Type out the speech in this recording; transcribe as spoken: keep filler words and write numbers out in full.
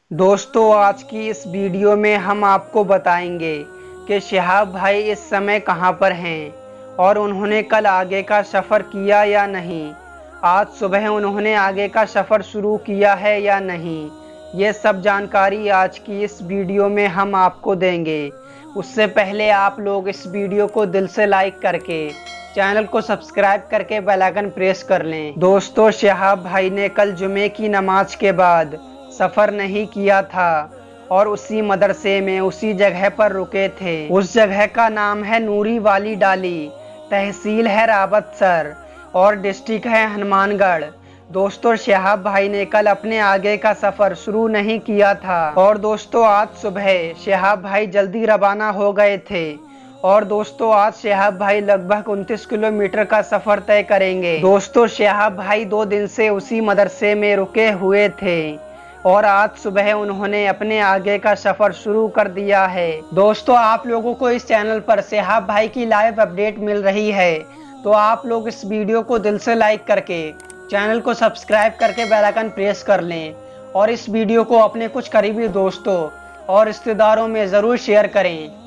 दोस्तों, आज की इस वीडियो में हम आपको बताएंगे कि शिहाब भाई इस समय कहां पर हैं और उन्होंने कल आगे का सफ़र किया या नहीं। आज सुबह उन्होंने आगे का सफ़र शुरू किया है या नहीं, ये सब जानकारी आज की इस वीडियो में हम आपको देंगे। उससे पहले आप लोग इस वीडियो को दिल से लाइक करके चैनल को सब्सक्राइब करके बेल आइकन प्रेस कर लें। दोस्तों, शिहाब भाई ने कल जुमे की नमाज के बाद सफ़र नहीं किया था और उसी मदरसे में उसी जगह पर रुके थे। उस जगह का नाम है नूरी वाली डाली, तहसील है रावतसर और डिस्ट्रिक्ट है हनुमानगढ़। दोस्तों, शिहाब भाई ने कल अपने आगे का सफ़र शुरू नहीं किया था और दोस्तों आज सुबह शिहाब भाई जल्दी रवाना हो गए थे। और दोस्तों आज शिहाब भाई लगभग उनतीस किलोमीटर का सफ़र तय करेंगे। दोस्तों, शिहाब भाई दो दिन से उसी मदरसे में रुके हुए थे और आज सुबह उन्होंने अपने आगे का सफ़र शुरू कर दिया है। दोस्तों, आप लोगों को इस चैनल पर शिहाब भाई की लाइव अपडेट मिल रही है, तो आप लोग इस वीडियो को दिल से लाइक करके चैनल को सब्सक्राइब करके बेल आइकन प्रेस कर लें और इस वीडियो को अपने कुछ करीबी दोस्तों और रिश्तेदारों में ज़रूर शेयर करें।